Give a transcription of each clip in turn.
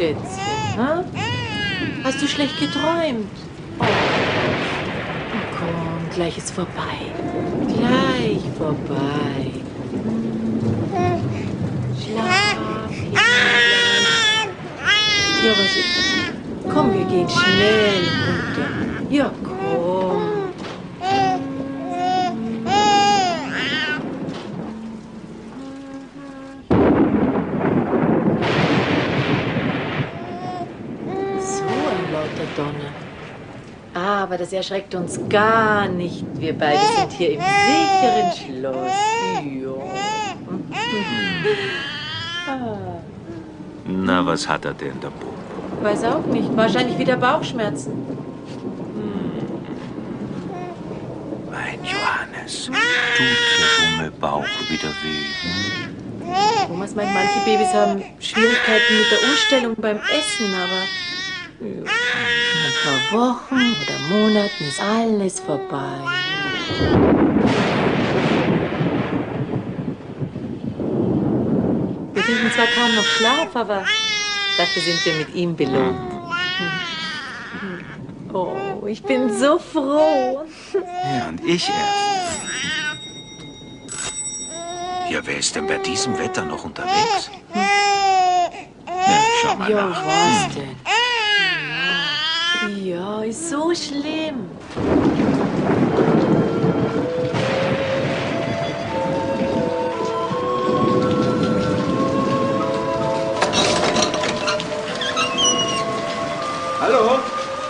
Schätzchen? Hm? Hast du schlecht geträumt? Oh. Komm, gleich ist vorbei. Gleich vorbei. Schlaf. Ja, was ist? Komm, wir gehen schnell runter. Ja, komm. Donner. Aber das erschreckt uns gar nicht. Wir beide sind hier im sicheren Schloss. Ja. Na, was hat er denn, der Bub? Weiß auch nicht. Wahrscheinlich wieder Bauchschmerzen. Mein Johannes, tut der dumme Bauch wieder weh? Thomas meint, manche Babys haben Schwierigkeiten mit der Umstellung beim Essen, aber in ein paar Wochen oder Monaten ist alles vorbei. Wir finden zwar kaum noch Schlaf, aber dafür sind wir mit ihm belohnt. Oh, ich bin so froh. Ja, und ich erst. Ja, wer ist denn bei diesem Wetter noch unterwegs? Na, schau mal Ja, nach. was denn? Ja, ist so schlimm. Hallo?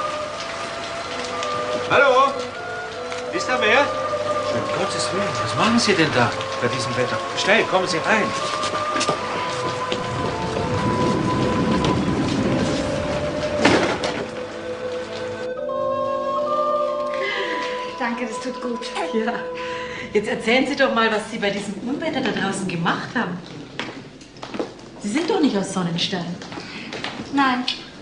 Hallo? Ist da wer? Um Gottes Willen, was machen Sie denn da bei diesem Wetter? Schnell, kommen Sie rein. Danke, das tut gut. Ja, jetzt erzählen Sie doch mal, was Sie bei diesem Unwetter da draußen gemacht haben. Sie sind doch nicht aus Sonnenstein. Nein.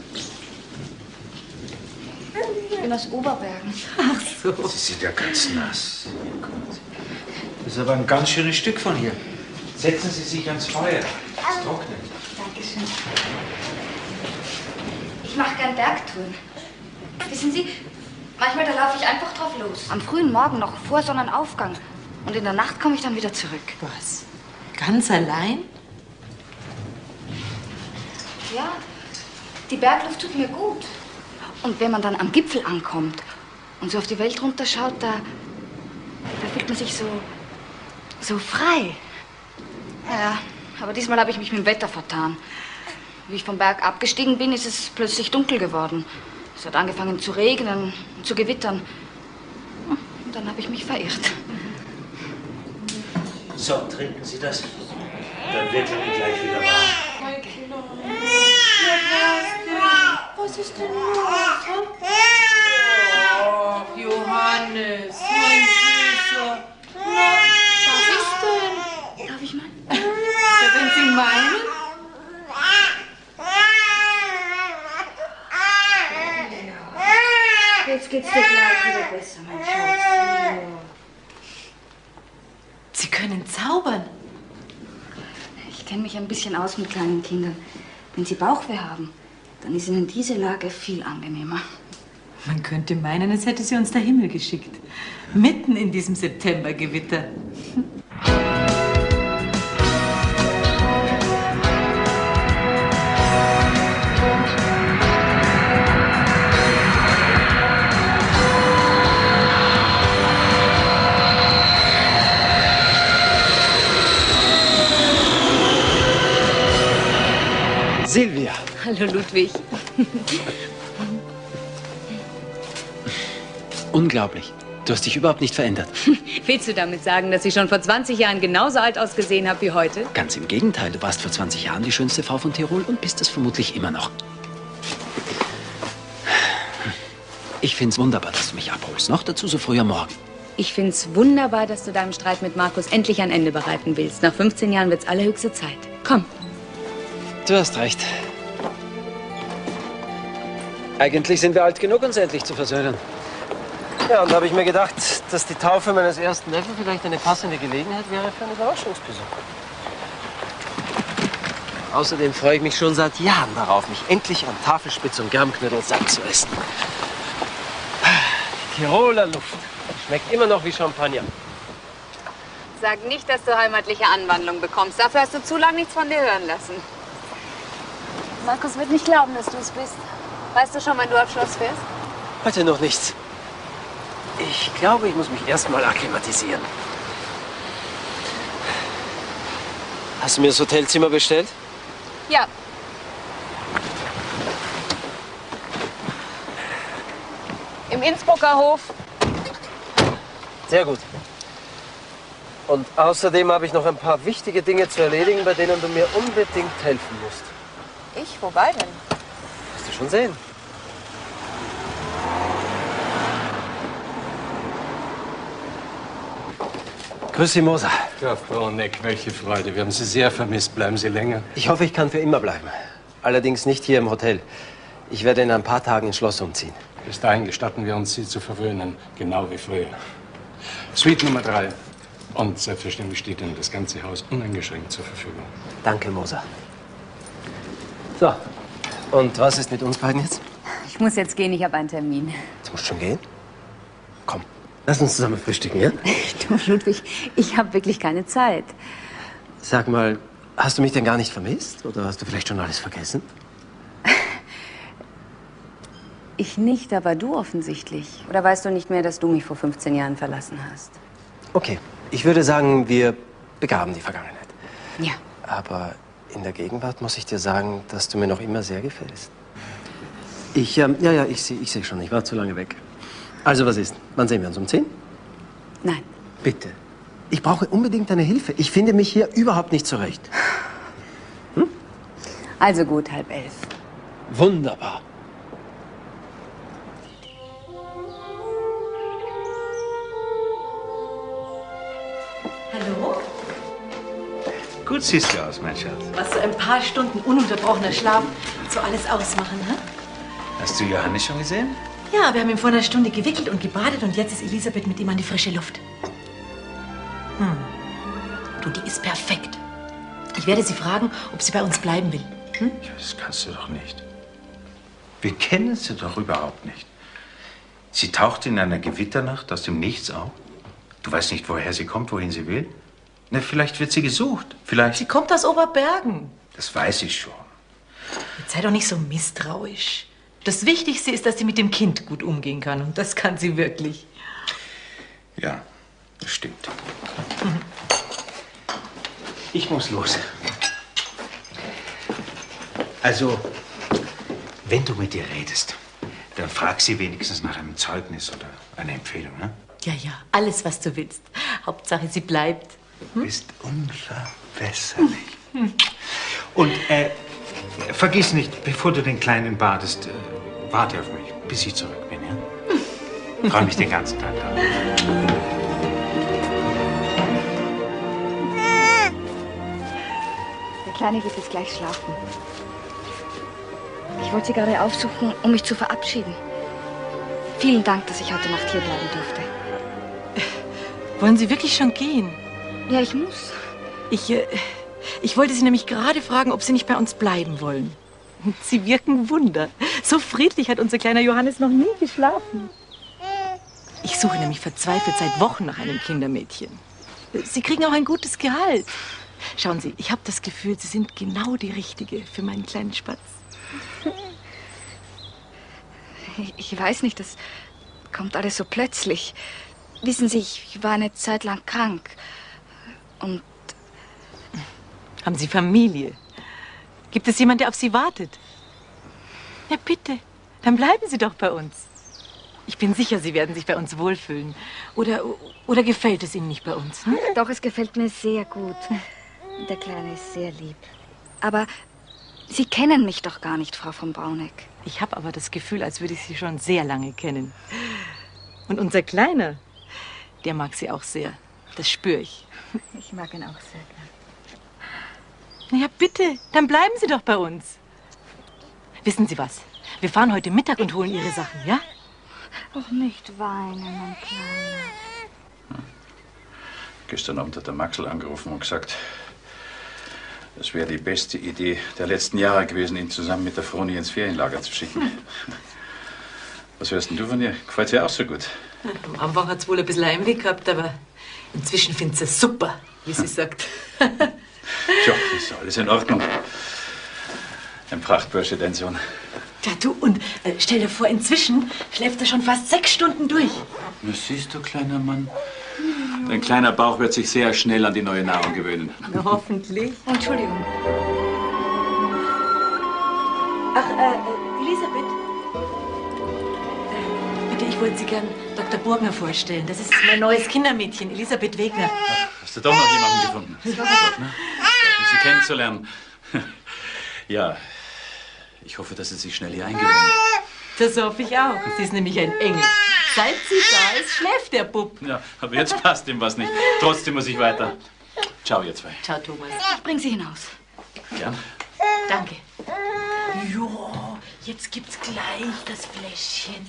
Ich bin aus Oberbergen. Ach so. Sie sind ja ganz nass. Das ist aber ein ganz schönes Stück von hier. Setzen Sie sich ans Feuer. Es trocknet. Dankeschön. Ich mache gern Bergtouren. Wissen Sie, manchmal da laufe ich einfach drauf los. Am frühen Morgen noch vor Sonnenaufgang. Und in der Nacht komme ich dann wieder zurück. Was? Ganz allein? Ja, die Bergluft tut mir gut. Und wenn man dann am Gipfel ankommt und so auf die Welt runterschaut, da fühlt man sich so frei. Ja, aber diesmal habe ich mich mit dem Wetter vertan. Wie ich vom Berg abgestiegen bin, ist es plötzlich dunkel geworden. Es hat angefangen zu regnen und zu gewittern. Und dann habe ich mich verirrt. So, trinken Sie das. Dann wird Ihnen gleich wieder warm. Was ist denn los? Oh, Johannes, mein Süßer. Na, was ist denn? Darf ich mal? Ja, wenn Sie meinen. Jetzt geht's dir gleich wieder besser, mein Schatz. Sie können zaubern. Ich kenne mich ein bisschen aus mit kleinen Kindern. Wenn sie Bauchweh haben, dann ist ihnen diese Lage viel angenehmer. Man könnte meinen, es hätte sie uns der Himmel geschickt. Mitten in diesem Septembergewitter. Silvia. Hallo, Ludwig. Unglaublich. Du hast dich überhaupt nicht verändert. Willst du damit sagen, dass ich schon vor 20 Jahren genauso alt ausgesehen habe wie heute? Ganz im Gegenteil. Du warst vor 20 Jahren die schönste Frau von Tirol und bist es vermutlich immer noch. Ich find's wunderbar, dass du mich abholst. Noch dazu so früh am Morgen. Ich find's wunderbar, dass du deinem Streit mit Markus endlich ein Ende bereiten willst. Nach 15 Jahren wird's allerhöchste Zeit. Komm. Du hast recht. Eigentlich sind wir alt genug, uns endlich zu versöhnen. Ja, und da habe ich mir gedacht, dass die Taufe meines ersten Neffen vielleicht eine passende Gelegenheit wäre für einen Überraschungsbesuch. Außerdem freue ich mich schon seit Jahren darauf, mich endlich an Tafelspitz und Germknödel satt zu essen. Die Tiroler Luft schmeckt immer noch wie Champagner. Sag nicht, dass du heimatliche Anwandlung bekommst. Dafür hast du zu lange nichts von dir hören lassen. Markus wird nicht glauben, dass du es bist. Weißt du schon, wann du aufs Schloss fährst? Heute noch nichts. Ich glaube, ich muss mich erst mal akklimatisieren. Hast du mir das Hotelzimmer bestellt? Ja. Im Innsbrucker Hof. Sehr gut. Und außerdem habe ich noch ein paar wichtige Dinge zu erledigen, bei denen du mir unbedingt helfen musst. Ich? Wobei denn? Wirst du schon sehen. Grüß Sie, Moser. Graf Brauneck, welche Freude. Wir haben Sie sehr vermisst. Bleiben Sie länger? Ich hoffe, ich kann für immer bleiben. Allerdings nicht hier im Hotel. Ich werde in ein paar Tagen ins Schloss umziehen. Bis dahin gestatten wir uns, Sie zu verwöhnen. Genau wie früher. Suite Nummer 3. Und selbstverständlich steht Ihnen das ganze Haus uneingeschränkt zur Verfügung. Danke, Moser. So, und was ist mit uns beiden jetzt? Ich muss jetzt gehen, ich habe einen Termin. Jetzt musst du schon gehen? Komm, lass uns zusammen frühstücken, ja? Du, Ludwig, ich habe wirklich keine Zeit. Sag mal, hast du mich denn gar nicht vermisst? Oder hast du vielleicht schon alles vergessen? Ich nicht, aber du offensichtlich. Oder weißt du nicht mehr, dass du mich vor 15 Jahren verlassen hast? Okay, ich würde sagen, wir begraben die Vergangenheit. Ja. Aber in der Gegenwart muss ich dir sagen, dass du mir noch immer sehr gefällst. Ich sehe schon, ich war zu lange weg. Also, was ist? Wann sehen wir uns? Um 10? Nein. Bitte. Ich brauche unbedingt deine Hilfe. Ich finde mich hier überhaupt nicht zurecht. Hm? Also gut, 10:30. Wunderbar. Hallo? Gut siehst du aus, mein Schatz. Was so ein paar Stunden ununterbrochener Schlaf so alles ausmachen, hä? Hast du Johannes schon gesehen? Ja, wir haben ihn vor einer Stunde gewickelt und gebadet und jetzt ist Elisabeth mit ihm an die frische Luft. Du, die ist perfekt. Ich werde sie fragen, ob sie bei uns bleiben will. Hm? Ja, das kannst du doch nicht. Wir kennen sie doch überhaupt nicht. Sie taucht in einer Gewitternacht aus dem Nichts auf. Du weißt nicht, woher sie kommt, wohin sie will. Na, vielleicht wird sie gesucht. Vielleicht. Sie kommt aus Oberbergen. Das weiß ich schon. Jetzt sei doch nicht so misstrauisch. Das Wichtigste ist, dass sie mit dem Kind gut umgehen kann. Und das kann sie wirklich. Ja, das stimmt. Ich muss los. Also, wenn du mit ihr redest, dann frag sie wenigstens nach einem Zeugnis oder einer Empfehlung, ne? Ja, ja, alles, was du willst. Hauptsache, sie bleibt. Du bist unverbesserlich. Und vergiss nicht, bevor du den Kleinen badest, warte auf mich, bis ich zurück bin, ja? Freue mich den ganzen Tag da. Der Kleine wird jetzt gleich schlafen. Ich wollte Sie gerade aufsuchen, um mich zu verabschieden. Vielen Dank, dass ich heute Nacht hier bleiben durfte. Wollen Sie wirklich schon gehen? Ja, ich muss. Ich wollte Sie nämlich gerade fragen, ob Sie nicht bei uns bleiben wollen. Sie wirken Wunder. So friedlich hat unser kleiner Johannes noch nie geschlafen. Ich suche nämlich verzweifelt seit Wochen nach einem Kindermädchen. Sie kriegen auch ein gutes Gehalt. Schauen Sie, ich habe das Gefühl, Sie sind genau die Richtige für meinen kleinen Spatz. Ich weiß nicht, das kommt alles so plötzlich. Wissen Sie, ich war eine Zeit lang krank. Und Haben Sie Familie? Gibt es jemanden, der auf Sie wartet? Ja, bitte. Dann bleiben Sie doch bei uns. Ich bin sicher, Sie werden sich bei uns wohlfühlen. Oder gefällt es Ihnen nicht bei uns? Hm? doch, es gefällt mir sehr gut. Der Kleine ist sehr lieb. Aber Sie kennen mich doch gar nicht, Frau von Brauneck. Ich habe aber das Gefühl, als würde ich Sie schon sehr lange kennen. Und unser Kleiner, der mag Sie auch sehr. Das spüre ich. Ich mag ihn auch sehr gern. Na ja, bitte, dann bleiben Sie doch bei uns. Wissen Sie was? Wir fahren heute Mittag und holen Ihre Sachen, ja? Doch nicht weinen, mein Kleiner. Gestern Abend hat der Maxl angerufen und gesagt, Das wäre die beste Idee der letzten Jahre gewesen, ihn zusammen mit der Froni ins Ferienlager zu schicken. Was hörst denn du von ihr? Gefällt dir auch so gut? Am Anfang hat es wohl ein bisschen Heimweh gehabt, aber inzwischen findet sie es super, wie sie sagt. Tja, ist alles in Ordnung. Ein Prachtbursche, dein Sohn. Ja, du, und stell dir vor, inzwischen schläft er schon fast 6 Stunden durch. Na, siehst du, kleiner Mann. Dein kleiner Bauch wird sich sehr schnell an die neue Nahrung gewöhnen. Na, hoffentlich. Entschuldigung. Ach, Elisabeth. Bitte, ich wollte Sie gern Dr. Burgner vorstellen. Das ist mein neues Kindermädchen, Elisabeth Wegner. Ach, hast du doch noch jemanden gefunden? Das war gut, ne? Um sie kennenzulernen. Ja, ich hoffe, dass sie sich schnell hier eingewöhnt. Das hoffe ich auch. Sie ist nämlich ein Engel. Seit sie da ist, schläft der Bub. Ja, aber jetzt passt ihm was nicht. Trotzdem muss ich weiter. Ciao, ihr zwei. Ciao, Thomas. Ich bring Sie hinaus. Gern. Danke. Jo, jetzt gibt's gleich das Fläschchen.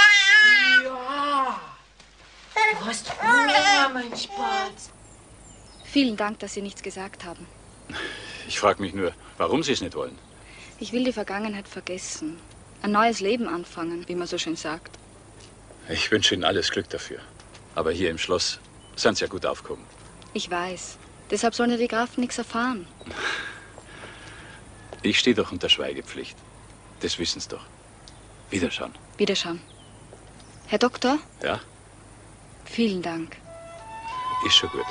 Ja. Du hast Hunger, mein Spatz. Vielen Dank, dass Sie nichts gesagt haben. Ich frage mich nur, warum Sie es nicht wollen. Ich will die Vergangenheit vergessen. Ein neues Leben anfangen, wie man so schön sagt. Ich wünsche Ihnen alles Glück dafür. Aber hier im Schloss sind Sie ja gut aufgehoben. Ich weiß. Deshalb sollen ja die Grafen nichts erfahren. Ich stehe doch unter Schweigepflicht. Das wissen Sie doch. Wiederschauen. Wiederschauen. Herr Doktor? Ja, Vielen Dank. ist schon gut.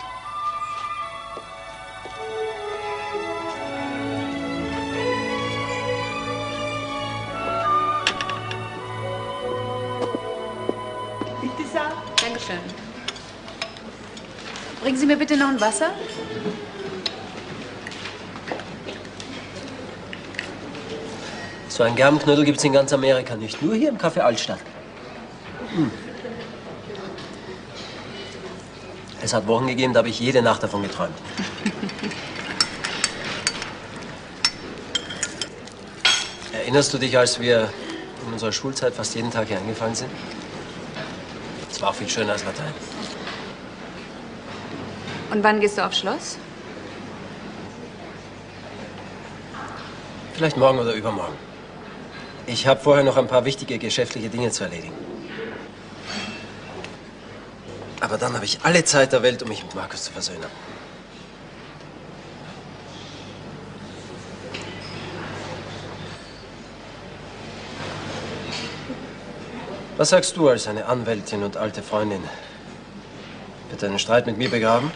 Bitte, Sa. Dankeschön. Bringen Sie mir bitte noch ein Wasser? So einen Germenknödel gibt es in ganz Amerika nicht. Nur hier im Café Altstadt. Es hat Wochen gegeben, da habe ich jede Nacht davon geträumt. Erinnerst du dich, als wir in unserer Schulzeit fast jeden Tag hier eingefallen sind? Es war auch viel schöner als Latein. Und wann gehst du aufs Schloss? Vielleicht morgen oder übermorgen. Ich habe vorher noch ein paar wichtige geschäftliche Dinge zu erledigen. Aber dann habe ich alle Zeit der Welt, um mich mit Markus zu versöhnen. Was sagst du als eine Anwältin und alte Freundin? Wird deinen Streit mit mir begraben?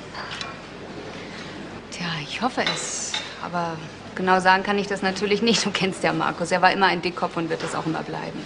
Tja, ich hoffe es. Aber genau sagen kann ich das natürlich nicht. Du kennst ja Markus. Er war immer ein Dickkopf und wird es auch immer bleiben.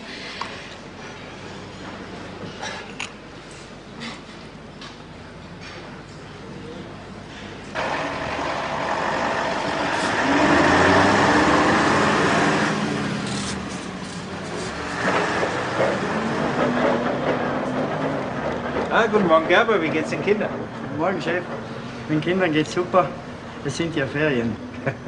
Guten Morgen, Gerber. Wie geht's den Kindern? Guten Morgen, Chef. Den Kindern geht's super. Es sind ja Ferien.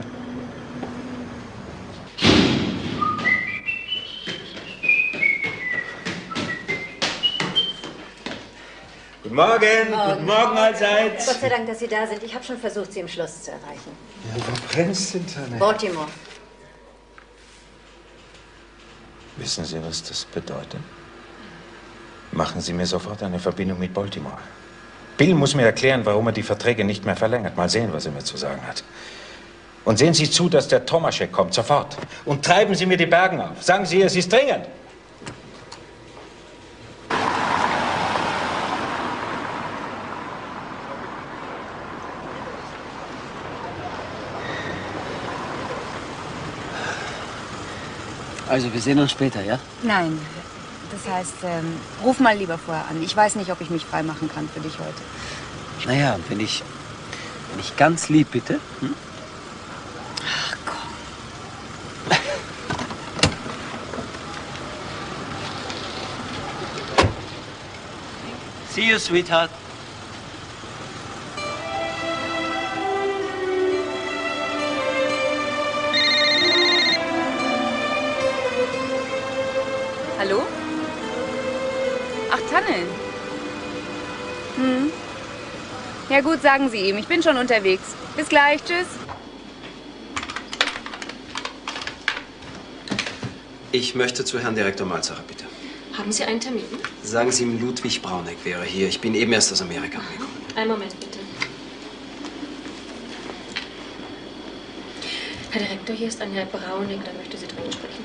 Guten Morgen. Guten Morgen allseits. Gott sei Dank, dass Sie da sind. Ich habe schon versucht, Sie im Schloss zu erreichen. Ja, wo brennst du denn, Baltimore. Wissen Sie, was das bedeutet? Machen Sie mir sofort eine Verbindung mit Baltimore. Bill muss mir erklären, warum er die Verträge nicht mehr verlängert. Mal sehen, was er mir zu sagen hat. Und sehen Sie zu, dass der Tomaschek kommt, sofort. Und treiben Sie mir die Bergen auf. Sagen Sie, es ist dringend. Also, wir sehen uns später, ja? Nein. Das heißt, ruf mal lieber vorher an. Ich weiß nicht, ob ich mich frei machen kann für dich heute. Naja, wenn ich ganz lieb bitte. Hm? Ach komm. See you, sweetheart. Hallo? Ach, Tanne. Ja gut, sagen Sie ihm. Ich bin schon unterwegs. Bis gleich. Tschüss. Ich möchte zu Herrn Direktor Malzacher, bitte. Haben Sie einen Termin? Sagen Sie ihm, Ludwig Brauneck wäre hier. Ich bin eben erst aus Amerika angekommen. Einen Moment, bitte. Herr Direktor, hier ist ein Herr Brauneck, der möchte Sie dringend sprechen.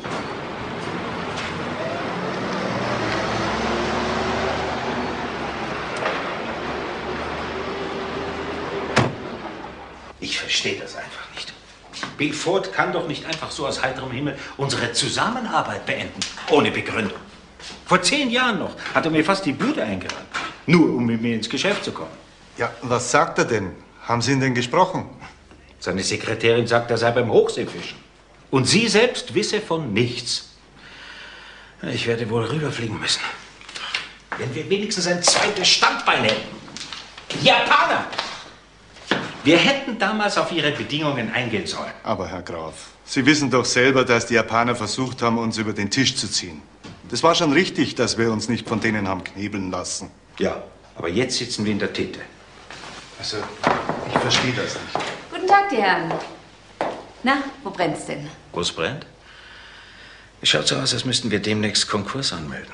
Ich verstehe das einfach nicht. Bill Ford kann doch nicht einfach so aus heiterem Himmel unsere Zusammenarbeit beenden, ohne Begründung. Vor 10 Jahren noch hat er mir fast die Bude eingerannt, nur um mit mir ins Geschäft zu kommen. Ja, was sagt er denn? Haben Sie ihn denn gesprochen? Seine Sekretärin sagt, er sei beim Hochseefischen. Und sie selbst wisse von nichts. Ich werde wohl rüberfliegen müssen. Wenn wir wenigstens ein zweites Standbein hätten. Die Japaner! Wir hätten damals auf ihre Bedingungen eingehen sollen. Aber Herr Graf, Sie wissen doch selber, dass die Japaner versucht haben, uns über den Tisch zu ziehen. Das war schon richtig, dass wir uns nicht von denen haben knebeln lassen. Ja, aber jetzt sitzen wir in der Tinte. Also, ich verstehe das nicht. Guten Tag, die Herren. Na, wo brennt's denn? Wo es brennt? Es schaut so aus, als müssten wir demnächst Konkurs anmelden.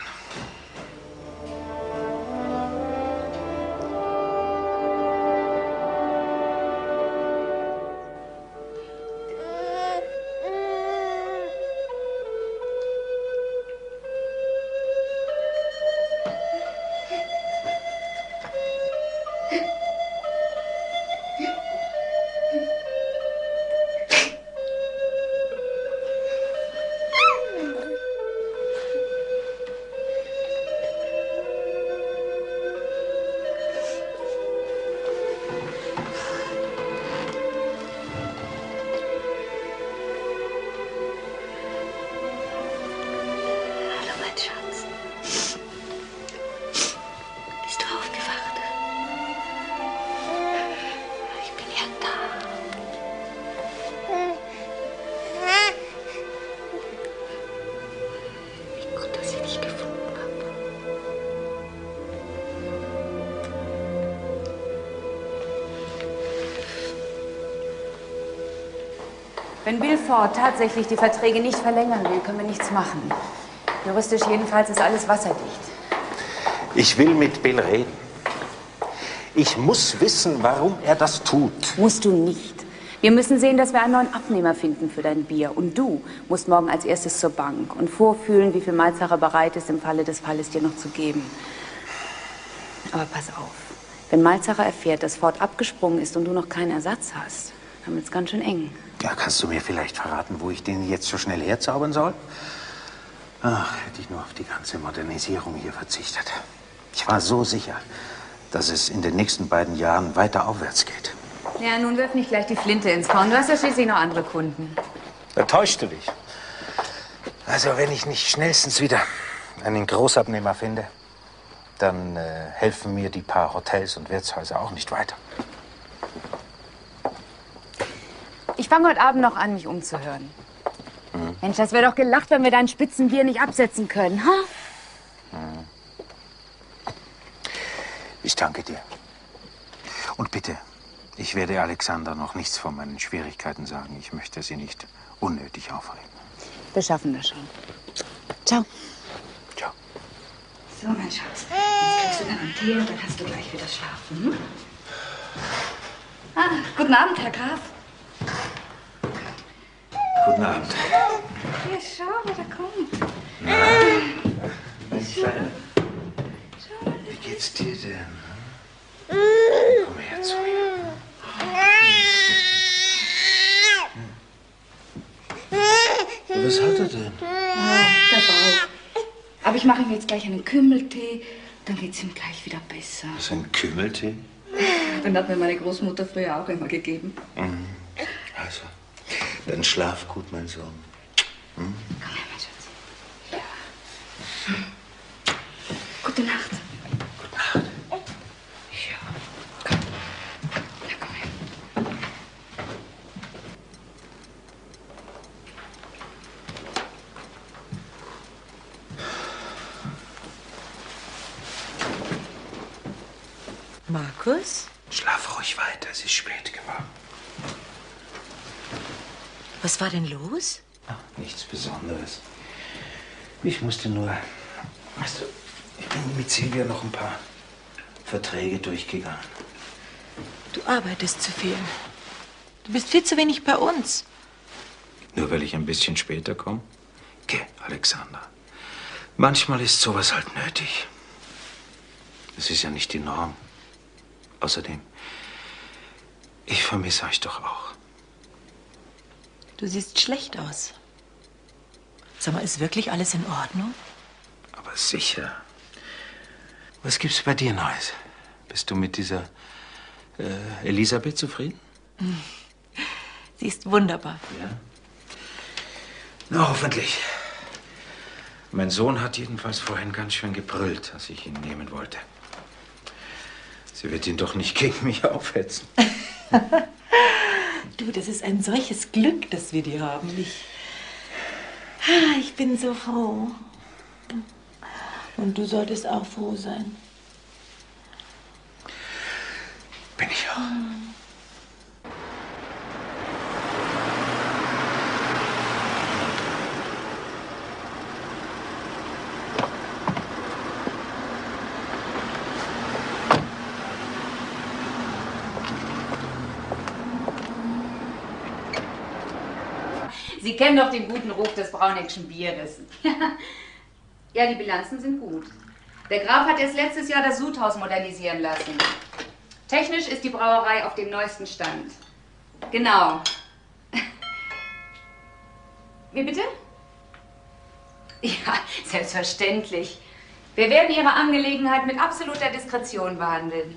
Wenn Bill Ford tatsächlich die Verträge nicht verlängern will, können wir nichts machen. Juristisch jedenfalls ist alles wasserdicht. Ich will mit Bill reden. Ich muss wissen, warum er das tut. Musst du nicht. Wir müssen sehen, dass wir einen neuen Abnehmer finden für dein Bier. Und du musst morgen als erstes zur Bank und vorfühlen, wie viel Malzacher bereit ist, im Falle des Falles dir noch zu geben. Aber pass auf. Wenn Malzacher erfährt, dass Ford abgesprungen ist und du noch keinen Ersatz hast, dann wird's ganz schön eng. Ja, kannst du mir vielleicht verraten, wo ich den jetzt so schnell herzaubern soll? Ach, hätte ich nur auf die ganze Modernisierung hier verzichtet. Ich war so sicher, dass es in den nächsten beiden Jahren weiter aufwärts geht. Ja, nun wirf nicht gleich die Flinte ins Korn. Du hast ja schließlich noch andere Kunden. Da täuschst du dich. Also, wenn ich nicht schnellstens wieder einen Großabnehmer finde, dann helfen mir die paar Hotels und Wirtshäuser auch nicht weiter. Ich fange heute Abend noch an, mich umzuhören. Mensch, das wäre doch gelacht, wenn wir dein Spitzenbier nicht absetzen können, ha? Ich danke dir. Und bitte, ich werde Alexander noch nichts von meinen Schwierigkeiten sagen. Ich möchte sie nicht unnötig aufregen. Wir schaffen das schon. Ciao. Ciao. So, mein Schatz. Jetzt kriegst du dann einen Tee und dann kannst du gleich wieder schlafen. Hm? Ah, guten Abend, Herr Graf. Guten Abend. Ja, schau, wer da kommt. Mein Kleiner. Wie geht's dir denn? Komm her zu mir. Was hat er denn? Der Bauch. Aber ich mache ihm jetzt gleich einen Kümmeltee, dann geht's ihm gleich wieder besser. Was ist ein Kümmeltee? Den hat mir meine Großmutter früher auch immer gegeben. Also, dann schlaf gut, mein Sohn. Komm her, mein Schatz. Ja. Gute Nacht. Gute Nacht. Ja. Komm. Ja, komm her. Markus? Schlaf ruhig weiter, es ist spät geworden. Was war denn los? Ach, nichts Besonderes. Ich musste nur, weißt du, ich bin mit Silvia noch ein paar Verträge durchgegangen. Du arbeitest zu viel. Du bist viel zu wenig bei uns. Nur weil ich ein bisschen später komme? Geh, Alexander. Manchmal ist sowas halt nötig. Das ist ja nicht die Norm. Außerdem, ich vermisse euch doch auch. Du siehst schlecht aus. Sag mal, ist wirklich alles in Ordnung? Aber sicher. Was gibt's bei dir Neues? Bist du mit dieser Elisabeth zufrieden? Sie ist wunderbar. Ja? Na, hoffentlich. Mein Sohn hat jedenfalls vorhin ganz schön gebrüllt, als ich ihn nehmen wollte. Sie wird ihn doch nicht gegen mich aufhetzen. Du, das ist ein solches Glück, dass wir die haben. Ich bin so froh. Und du solltest auch froh sein. Bin ich auch. Sie kennen doch den guten Ruf des Brauneckschen Bieres. Ja, die Bilanzen sind gut. Der Graf hat erst letztes Jahr das Sudhaus modernisieren lassen. Technisch ist die Brauerei auf dem neuesten Stand. Genau. Wie bitte? Ja, selbstverständlich. Wir werden Ihre Angelegenheit mit absoluter Diskretion behandeln.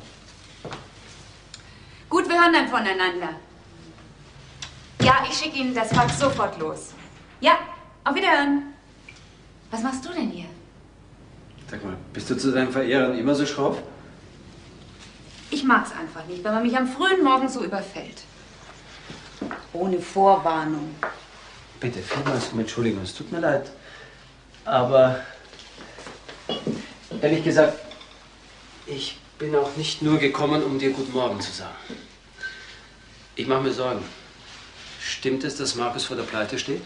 Gut, wir hören dann voneinander. Ja, ich schicke Ihnen das Fax sofort los. Ja, auf Wiederhören. Was machst du denn hier? Sag mal, bist du zu deinen Verehrern immer so schroff? Ich mag's einfach nicht, wenn man mich am frühen Morgen so überfällt. Ohne Vorwarnung. Bitte, vielmals um Entschuldigung, es tut mir leid. Aber ehrlich gesagt, ich bin auch nicht nur gekommen, um dir Guten Morgen zu sagen. Ich mache mir Sorgen. Stimmt es, dass Markus vor der Pleite steht?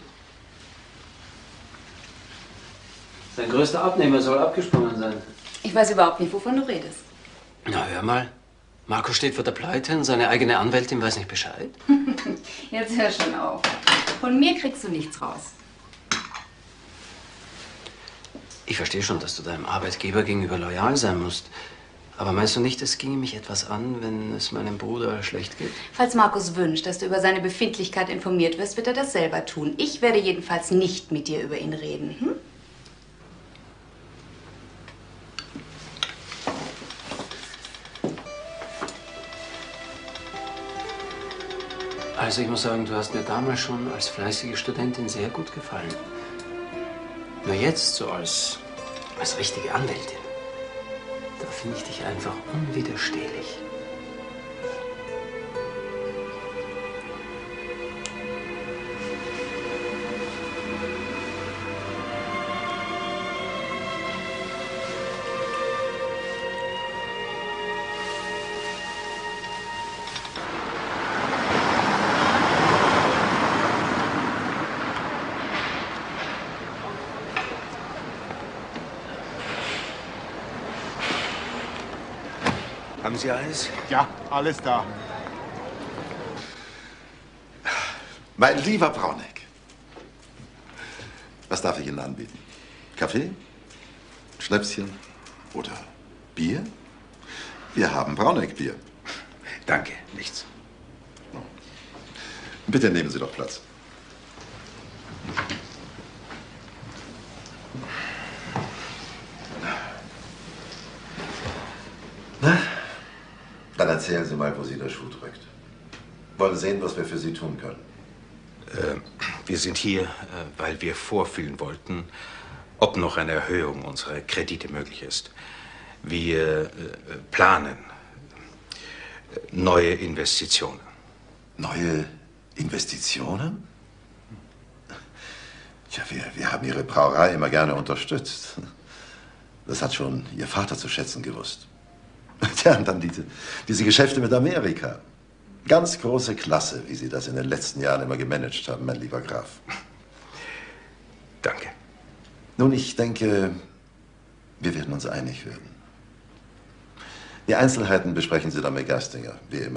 Sein größter Abnehmer soll abgesprungen sein. Ich weiß überhaupt nicht, wovon du redest. Na, hör mal. Markus steht vor der Pleite und seine eigene Anwältin weiß nicht Bescheid. Jetzt hör schon auf. Von mir kriegst du nichts raus. Ich verstehe schon, dass du deinem Arbeitgeber gegenüber loyal sein musst. Aber meinst du nicht, es ginge mich etwas an, wenn es meinem Bruder schlecht geht? Falls Markus wünscht, dass du über seine Befindlichkeit informiert wirst, wird er das selber tun. Ich werde jedenfalls nicht mit dir über ihn reden. Hm? Also ich muss sagen, du hast mir damals schon als fleißige Studentin sehr gut gefallen. Nur jetzt so als richtige Anwältin, da finde ich dich einfach unwiderstehlich. Haben Sie alles? Ja, alles da. Mein lieber Brauneck, was darf ich Ihnen anbieten? Kaffee? Schnäpschen? Oder Bier? Wir haben Brauneck-Bier. Danke, nichts. Bitte nehmen Sie doch Platz. Na? Dann erzählen Sie mal, wo Sie der Schuh drückt. Wollen sehen, was wir für Sie tun können. Wir sind hier, weil wir vorfühlen wollten, ob noch eine Erhöhung unserer Kredite möglich ist. Wir planen neue Investitionen. Neue Investitionen? Tja, wir haben Ihre Brauerei immer gerne unterstützt. Das hat schon Ihr Vater zu schätzen gewusst. Tja, und dann diese Geschäfte mit Amerika. Ganz große Klasse, wie Sie das in den letzten Jahren immer gemanagt haben, mein lieber Graf. Danke. Nun, ich denke, wir werden uns einig werden. Die Einzelheiten besprechen Sie dann mit Gerstinger, wie immer.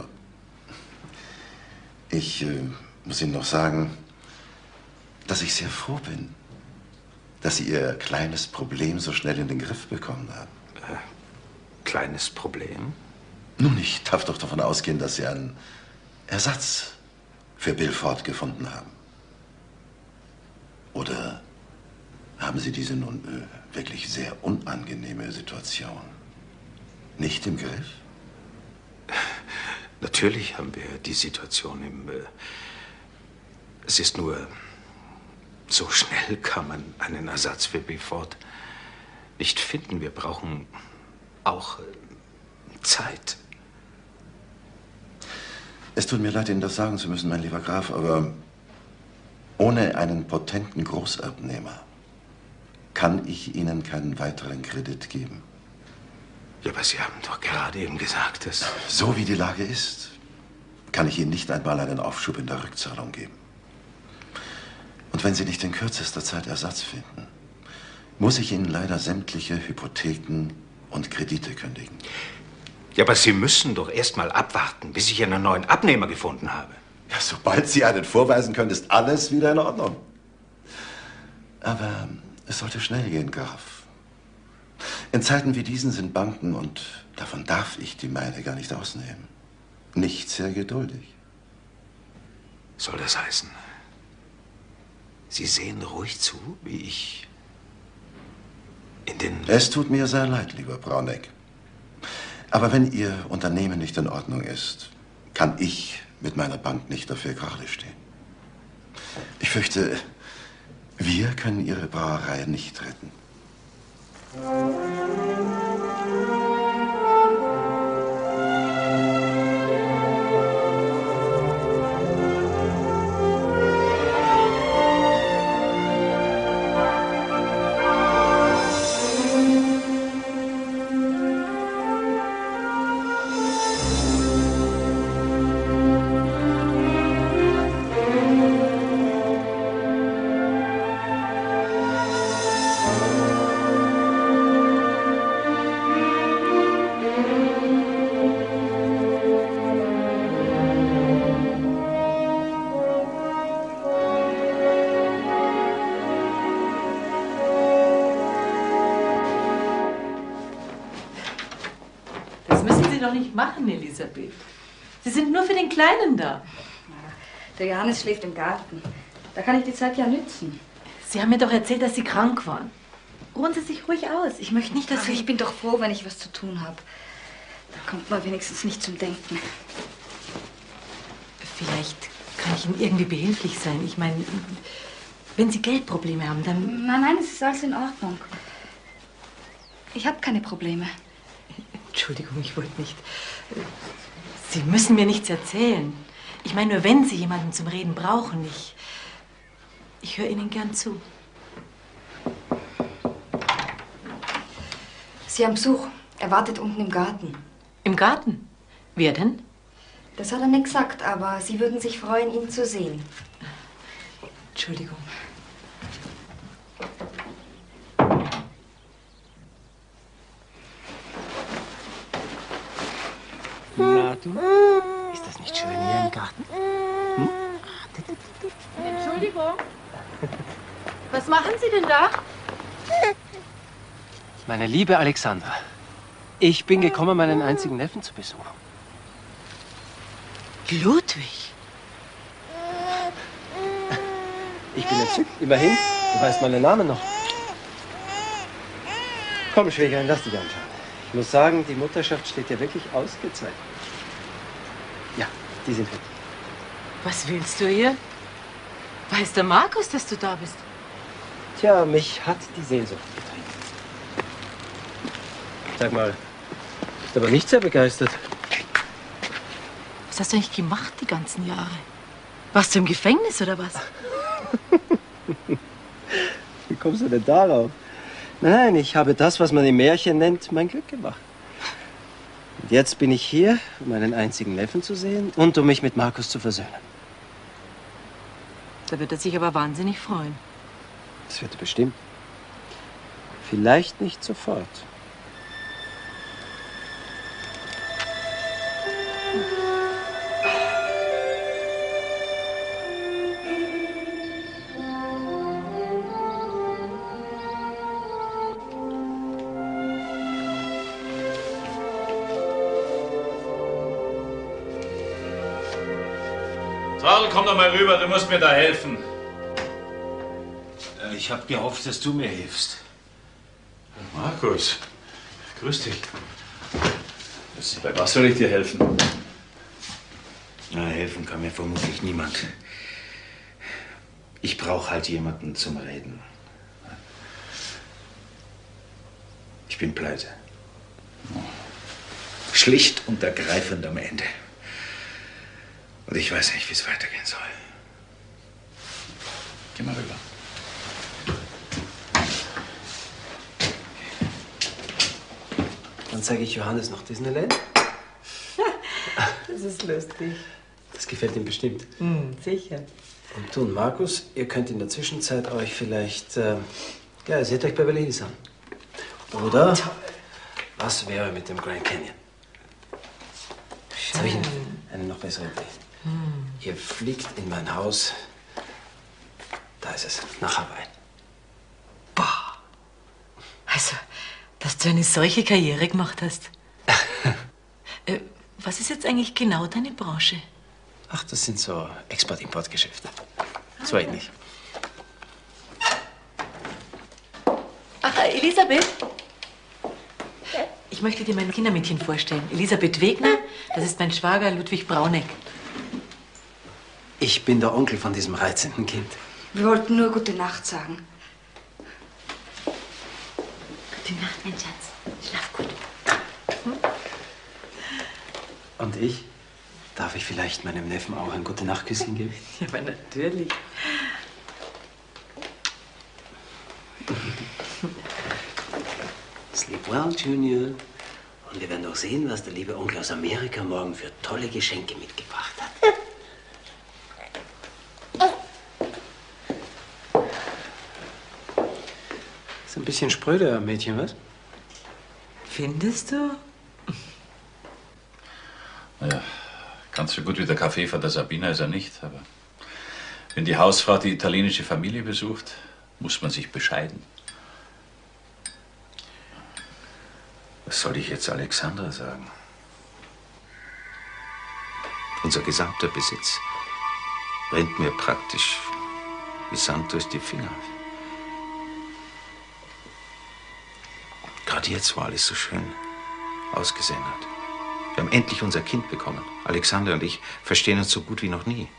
Ich muss Ihnen noch sagen, dass ich sehr froh bin, dass Sie Ihr kleines Problem so schnell in den Griff bekommen haben. Kleines Problem? Nun, ich darf doch davon ausgehen, dass Sie einen Ersatz für Bill Ford gefunden haben. Oder haben Sie diese nun wirklich sehr unangenehme Situation nicht im Griff? Natürlich haben wir die Situation im... es ist nur... So schnell kann man einen Ersatz für Bill Ford nicht finden. Wir brauchen auch Zeit. Es tut mir leid, Ihnen das sagen zu müssen, mein lieber Graf, aber ohne einen potenten Großerbnehmer kann ich Ihnen keinen weiteren Kredit geben. Ja, aber Sie haben doch gerade eben gesagt, dass... So wie die Lage ist, kann ich Ihnen nicht einmal einen Aufschub in der Rückzahlung geben. Und wenn Sie nicht in kürzester Zeit Ersatz finden, muss ich Ihnen leider sämtliche Hypotheken und Kredite kündigen. Ja, aber Sie müssen doch erst mal abwarten, bis ich einen neuen Abnehmer gefunden habe. Ja, sobald Sie einen vorweisen können, ist alles wieder in Ordnung. Aber es sollte schnell gehen, Graf. In Zeiten wie diesen sind Banken, und davon darf ich die meine gar nicht ausnehmen, nicht sehr geduldig. Soll das heißen, Sie sehen ruhig zu, wie ich in den... Es tut mir sehr leid, lieber Brauneck. Aber wenn Ihr Unternehmen nicht in Ordnung ist, kann ich mit meiner Bank nicht dafür gerade stehen. Ich fürchte, wir können Ihre Brauerei nicht retten. Machen, Elisabeth. Sie sind nur für den Kleinen da. Der Johannes schläft im Garten. Da kann ich die Zeit ja nützen. Sie haben mir doch erzählt, dass Sie krank waren. Ruhen Sie sich ruhig aus. Ich möchte nicht, dass Ach, Sie... ich bin doch froh, wenn ich was zu tun habe. Da kommt man wenigstens nicht zum Denken. Vielleicht kann ich Ihnen irgendwie behilflich sein. Ich meine, wenn Sie Geldprobleme haben, dann... Nein, es ist alles in Ordnung. Ich habe keine Probleme. Entschuldigung, ich wollte nicht. Sie müssen mir nichts erzählen. Ich meine nur, wenn Sie jemanden zum Reden brauchen, ich höre Ihnen gern zu. Sie haben Besuch. Er wartet unten im Garten. Im Garten? Wer denn? Das hat er nicht gesagt, aber Sie würden sich freuen, ihn zu sehen. Entschuldigung. Na du, ist das nicht schön hier im Garten? Hm? Entschuldigung. Was machen Sie denn da? Meine liebe Alexandra, ich bin gekommen, meinen einzigen Neffen zu besuchen. Ludwig? Ich bin entzückt, immerhin. Du weißt meinen Namen noch. Komm, Schwägerin, lass dich anschauen. Ich muss sagen, die Mutterschaft steht dir wirklich ausgezeichnet. Ja, die sind fertig. Was willst du hier? Weiß der Markus, dass du da bist? Tja, mich hat die Sehnsucht getrieben. Sag mal, bist aber nicht sehr begeistert. Was hast du eigentlich gemacht die ganzen Jahre? Warst du im Gefängnis oder was? Wie kommst du denn darauf? Nein, ich habe das, was man im Märchen nennt, mein Glück gemacht. Und jetzt bin ich hier, um meinen einzigen Neffen zu sehen und um mich mit Markus zu versöhnen. Da wird er sich aber wahnsinnig freuen. Das wird er bestimmt. Vielleicht nicht sofort. Karl, komm doch mal rüber, du musst mir da helfen. Ich habe gehofft, dass du mir hilfst. Markus, grüß dich. Bei was soll ich dir helfen? Na, helfen kann mir vermutlich niemand. Ich brauche halt jemanden zum Reden. Ich bin pleite. Schlicht und ergreifend am Ende. Und ich weiß nicht, wie es weitergehen soll. Geh mal rüber. Dann zeige ich Johannes noch Disneyland. Das ist lustig. Das gefällt ihm bestimmt. Sicher. Und du und Markus, ihr könnt in der Zwischenzeit euch vielleicht, seht euch Beverly Hills an. Oder was wäre mit dem Grand Canyon? Jetzt habe ich eine noch bessere Idee. Ihr fliegt in mein Haus. Da ist es, nach Hawaii. Also, dass du eine solche Karriere gemacht hast. Was ist jetzt eigentlich genau deine Branche? Ach, das sind so Export-Import-Geschäfte. So ähnlich. Ach, Elisabeth? Ich möchte dir mein Kindermädchen vorstellen. Elisabeth Wegner, das ist mein Schwager Ludwig Brauneck. Ich bin der Onkel von diesem reizenden Kind. Wir wollten nur gute Nacht sagen. Gute Nacht, mein Schatz. Schlaf gut. Und ich? Darf ich vielleicht meinem Neffen auch ein Gute-Nacht-Küsschen geben? Ja, aber natürlich. Sleep well, Junior. Und wir werden doch sehen, was der liebe Onkel aus Amerika morgen für tolle Geschenke mitgebracht hat. Ist ein bisschen spröde, Mädchen, was? Findest du? Naja, ganz so gut wie der Kaffee von der Sabina ist er nicht, aber wenn die Hausfrau die italienische Familie besucht, muss man sich bescheiden. Was soll ich jetzt Alexandra sagen? Unser gesamter Besitz rennt mir praktisch wie Sand durch die Finger. Gerade jetzt, wo alles so schön ausgesehen hat. Wir haben endlich unser Kind bekommen. Alexander und ich verstehen uns so gut wie noch nie.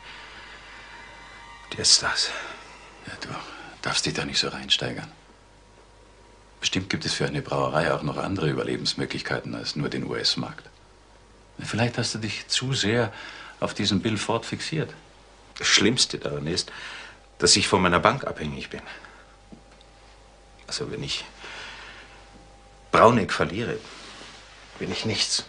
Jetzt das. Ja, du darfst dich da nicht so reinsteigern. Bestimmt gibt es für eine Brauerei auch noch andere Überlebensmöglichkeiten als nur den US-Markt. Vielleicht hast du dich zu sehr auf diesen Bill Ford fixiert. Das Schlimmste daran ist, dass ich von meiner Bank abhängig bin. Also wenn ich Brauneck verliere, bin ich nichts.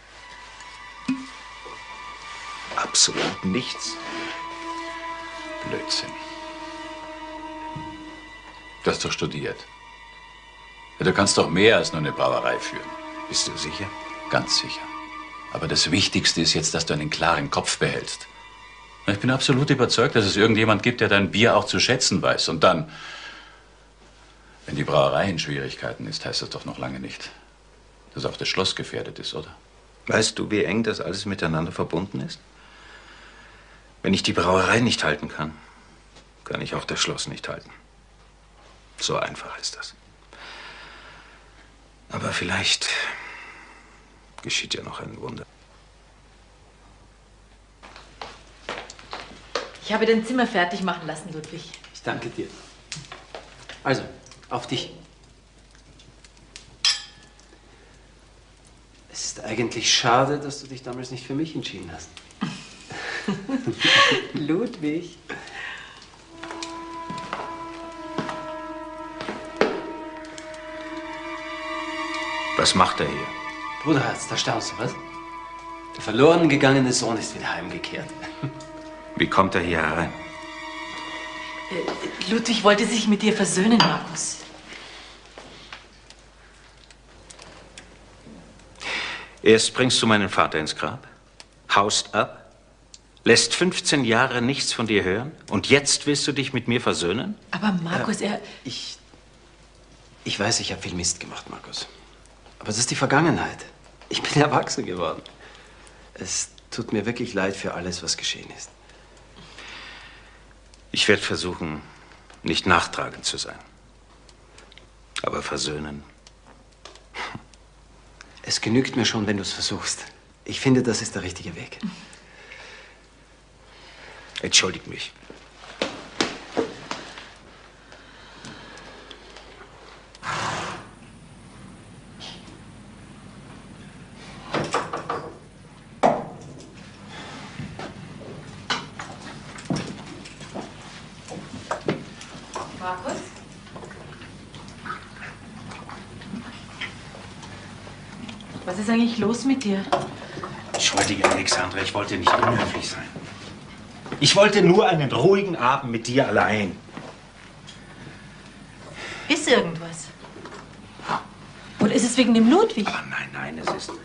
Absolut nichts. Blödsinn. Du hast doch studiert. Ja, du kannst doch mehr als nur eine Brauerei führen. Bist du sicher? Ganz sicher. Aber das Wichtigste ist jetzt, dass du einen klaren Kopf behältst. Ich bin absolut überzeugt, dass es irgendjemand gibt, der dein Bier auch zu schätzen weiß. Und dann, wenn die Brauerei in Schwierigkeiten ist, heißt das doch noch lange nicht, dass auch das Schloss gefährdet ist, oder? Weißt du, wie eng das alles miteinander verbunden ist? Wenn ich die Brauerei nicht halten kann, kann ich auch das Schloss nicht halten. So einfach ist das. Aber vielleicht geschieht ja noch ein Wunder. Ich habe dein Zimmer fertig machen lassen, Ludwig. Ich danke dir. Also, auf dich. Es ist eigentlich schade, dass du dich damals nicht für mich entschieden hast. Ludwig. Was macht er hier? Bruderherz, da staunst du, was? Der verloren gegangene Sohn ist wieder heimgekehrt. Wie kommt er hier herein? Ludwig wollte sich mit dir versöhnen, Markus. Erst bringst du meinen Vater ins Grab, haust ab, lässt 15 Jahre nichts von dir hören und jetzt willst du dich mit mir versöhnen? Aber Markus, Ich weiß, ich habe viel Mist gemacht, Markus. Aber es ist die Vergangenheit. Ich bin erwachsen geworden. Es tut mir wirklich leid für alles, was geschehen ist. Ich werde versuchen, nicht nachtragend zu sein. Aber versöhnen. Es genügt mir schon, wenn du es versuchst. Ich finde, das ist der richtige Weg. Entschuldigt mich. Markus? Was ist eigentlich los mit dir? Entschuldige, Alexandra, ich wollte nicht unhöflich sein. Ich wollte nur einen ruhigen Abend mit dir allein. Ist irgendwas? Oder ist es wegen dem Ludwig? Aber nein, es ist...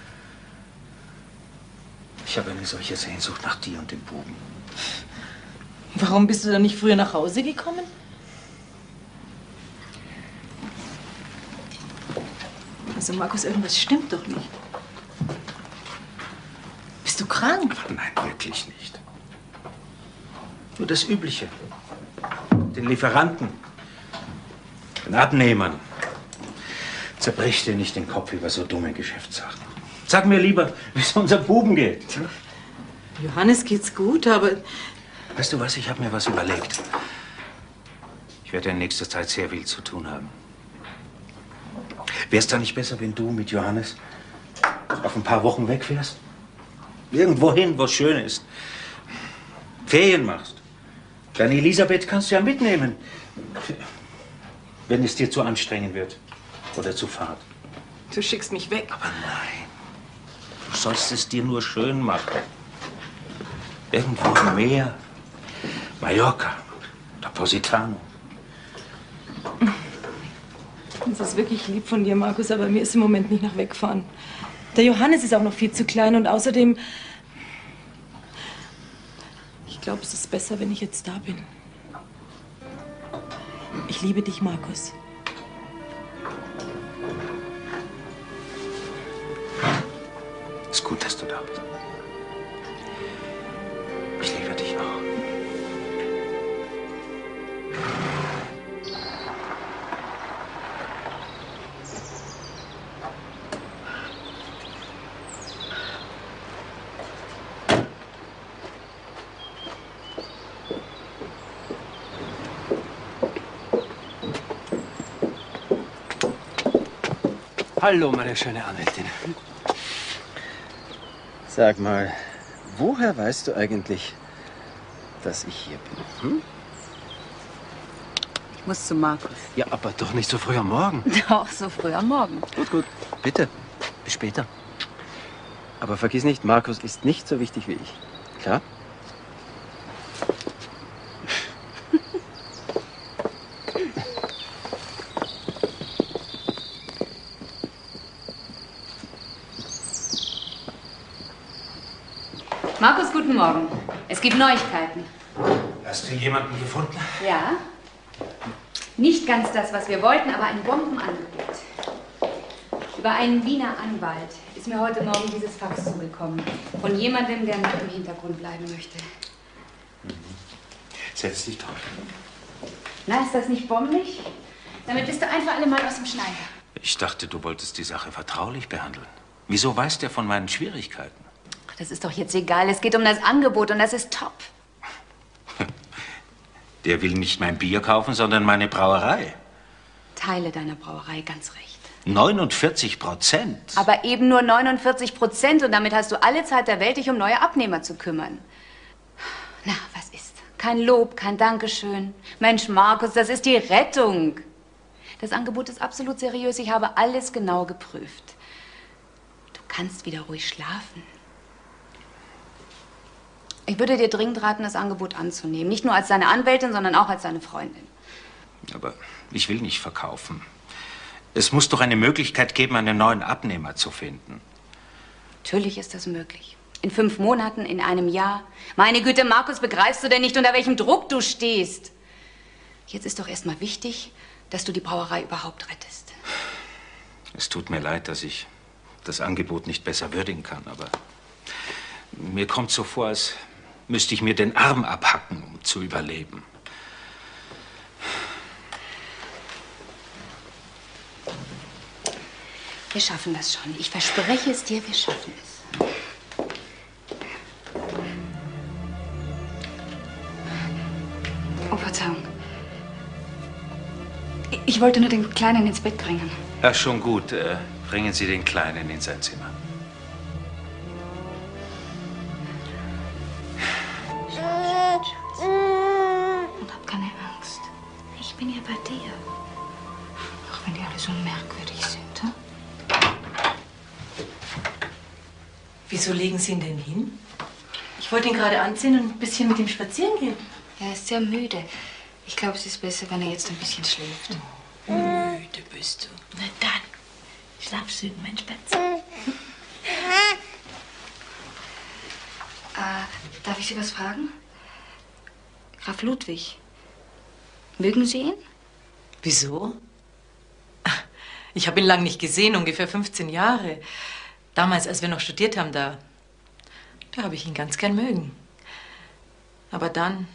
Ich habe eine solche Sehnsucht nach dir und dem Buben. Warum bist du dann nicht früher nach Hause gekommen? Also Markus, irgendwas stimmt doch nicht. Bist du krank? Aber nein, wirklich nicht. Nur das Übliche. Den Lieferanten, den Abnehmern. Zerbrich dir nicht den Kopf über so dumme Geschäftssachen. Sag mir lieber, wie es unserem Buben geht. Johannes geht's gut, aber... Weißt du was, ich habe mir was überlegt. Ich werde in nächster Zeit sehr viel zu tun haben. Wäre es da nicht besser, wenn du mit Johannes auf ein paar Wochen wegfährst? Irgendwo hin, wo es schön ist. Ferien machst. Deine Elisabeth kannst du ja mitnehmen. Wenn es dir zu anstrengend wird. Oder zu fad. Du schickst mich weg. Aber nein. Du sollst es dir nur schön machen. Irgendwo im Meer. Mallorca. Oder Positano. Das ist wirklich lieb von dir, Markus, aber mir ist im Moment nicht nach wegfahren. Der Johannes ist auch noch viel zu klein und außerdem... Ich glaube, es ist besser, wenn ich jetzt da bin. Ich liebe dich, Markus. Ist gut, dass du da bist. Ich liebe dich auch. Hallo, meine schöne Anwältin. Sag mal, woher weißt du eigentlich, dass ich hier bin? Hm? Ich muss zu Markus. Ja, aber doch nicht so früh am Morgen. Doch, so früh am Morgen. Gut. Bitte. Bis später. Aber vergiss nicht, Markus ist nicht so wichtig wie ich. Klar? Markus, guten Morgen. Es gibt Neuigkeiten. Hast du jemanden gefunden? Ja. Nicht ganz das, was wir wollten, aber ein Bombenangebot. Über einen Wiener Anwalt ist mir heute Morgen dieses Fax zugekommen. Von jemandem, der nicht im Hintergrund bleiben möchte. Setz dich drauf. Na, ist das nicht bombig? Damit bist du ein für alle Mal aus dem Schneider. Ich dachte, du wolltest die Sache vertraulich behandeln. Wieso weiß der von meinen Schwierigkeiten? Ach, das ist doch jetzt egal. Es geht um das Angebot und das ist top. Der will nicht mein Bier kaufen, sondern meine Brauerei. Teile deiner Brauerei, ganz recht. 49%. Aber eben nur 49% und damit hast du alle Zeit der Welt, dich um neue Abnehmer zu kümmern. Na, was ist? Kein Lob, kein Dankeschön. Mensch, Markus, das ist die Rettung. Das Angebot ist absolut seriös. Ich habe alles genau geprüft. Du kannst wieder ruhig schlafen. Ich würde dir dringend raten, das Angebot anzunehmen. Nicht nur als deine Anwältin, sondern auch als deine Freundin. Aber ich will nicht verkaufen. Es muss doch eine Möglichkeit geben, einen neuen Abnehmer zu finden. Natürlich ist das möglich. In 5 Monaten, in einem Jahr. Meine Güte, Markus, begreifst du denn nicht, unter welchem Druck du stehst? Jetzt ist doch erstmal wichtig, dass du die Brauerei überhaupt rettest. Es tut mir leid, dass ich das Angebot nicht besser würdigen kann, aber mir kommt so vor, als müsste ich mir den Arm abhacken, um zu überleben. Wir schaffen das schon. Ich verspreche es dir, wir schaffen es. Oh, Verzeihung. Ich wollte nur den Kleinen ins Bett bringen. Ja, schon gut. Bringen Sie den Kleinen in sein Zimmer. Und hab keine Angst. Ich bin ja bei dir. Auch wenn die alle so merkwürdig sind, hm? Wieso legen Sie ihn denn hin? Ich wollte ihn gerade anziehen und ein bisschen mit ihm spazieren gehen. Er ist sehr müde. Ich glaube, es ist besser, wenn er jetzt ein bisschen schläft. Müde bist du. Na dann, schlaf schön, mein Spatz. Darf ich Sie was fragen? Graf Ludwig. Mögen Sie ihn? Wieso? Ich habe ihn lang nicht gesehen, ungefähr 15 Jahre. Damals, als wir noch studiert haben, da habe ich ihn ganz gern mögen. Aber dann...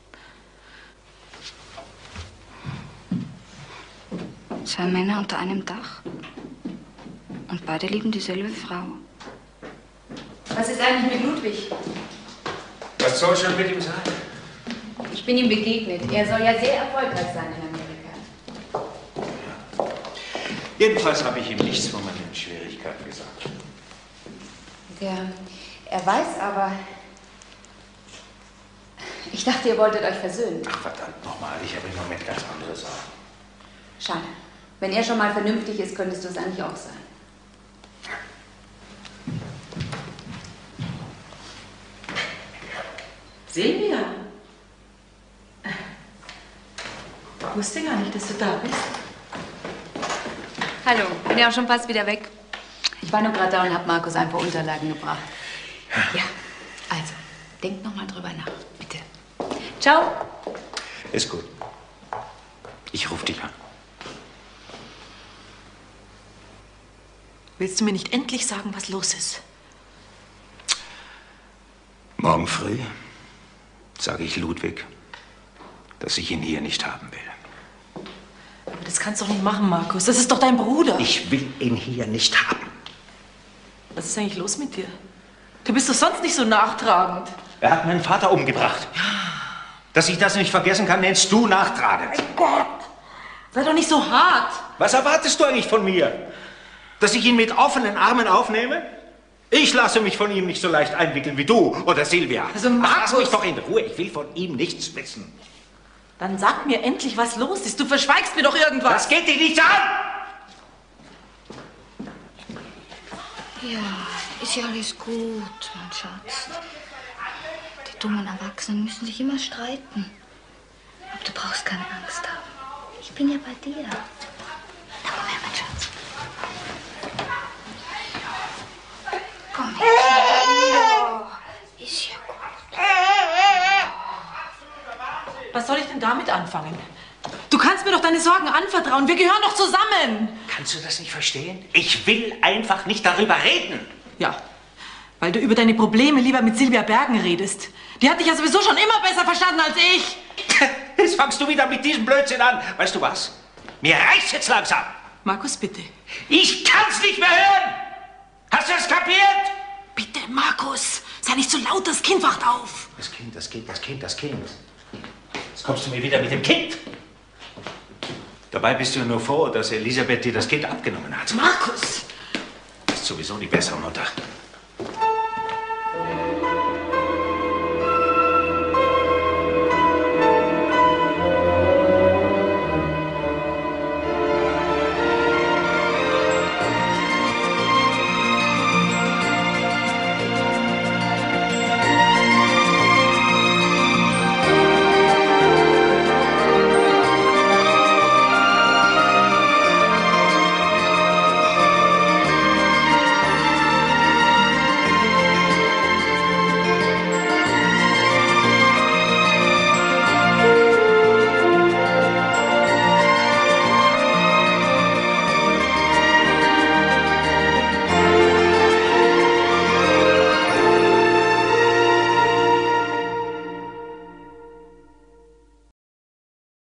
Zwei Männer unter einem Dach. Und beide lieben dieselbe Frau. Was ist eigentlich mit Ludwig? Was soll schon mit ihm sein? Ich bin ihm begegnet. Er soll ja sehr erfolgreich sein in Amerika. Jedenfalls habe ich ihm nichts von meinen Schwierigkeiten gesagt. Er weiß aber... Ich dachte, ihr wolltet euch versöhnen. Ach, verdammt nochmal. Ich habe im Moment ganz andere Sorgen. Schade. Wenn er schon mal vernünftig ist, könntest du es eigentlich auch sein. Silvia? Ich wusste gar nicht, dass du da bist. Hallo, bin ja auch schon fast wieder weg. Ich war nur gerade da und habe Markus ein paar Unterlagen gebracht. Ja, also, denk noch mal drüber nach, bitte. Ciao. Ist gut. Ich rufe dich an. Willst du mir nicht endlich sagen, was los ist? Morgen früh sage ich Ludwig, dass ich ihn hier nicht haben will. Aber das kannst du doch nicht machen, Markus. Das ist doch dein Bruder. Ich will ihn hier nicht haben. Was ist eigentlich los mit dir? Du bist doch sonst nicht so nachtragend. Er hat meinen Vater umgebracht. Dass ich das nicht vergessen kann, nennst du nachtragend. Mein Gott! Sei doch nicht so hart. Was erwartest du eigentlich von mir? Dass ich ihn mit offenen Armen aufnehme? Ich lasse mich von ihm nicht so leicht einwickeln wie du oder Silvia. Also Markus... Ach, lass mich doch in Ruhe. Ich will von ihm nichts wissen. Dann sag mir endlich, was los ist. Du verschweigst mir doch irgendwas. Das geht dich nichts an! Ja, ist ja alles gut, mein Schatz. Die dummen Erwachsenen müssen sich immer streiten. Aber du brauchst keine Angst haben. Ich bin ja bei dir. Na, komm her, mein Schatz. Komm her. Ja, ist ja gut. Was soll ich denn damit anfangen? Du kannst mir doch deine Sorgen anvertrauen. Wir gehören doch zusammen. Kannst du das nicht verstehen? Ich will einfach nicht darüber reden. Ja, weil du über deine Probleme lieber mit Silvia Bergen redest. Die hat dich ja sowieso schon immer besser verstanden als ich. Jetzt fangst du wieder mit diesem Blödsinn an. Weißt du was? Mir reicht's jetzt langsam. Markus, bitte. Ich kann's nicht mehr hören. Hast du es kapiert? Bitte, Markus. Sei nicht so laut, das Kind wacht auf. Das Kind, das Kind, das Kind, das Kind. Jetzt kommst du mir wieder mit dem Kind. Dabei bist du nur froh, dass Elisabeth dir das Kind abgenommen hat. Markus! Du bist sowieso die bessere Mutter.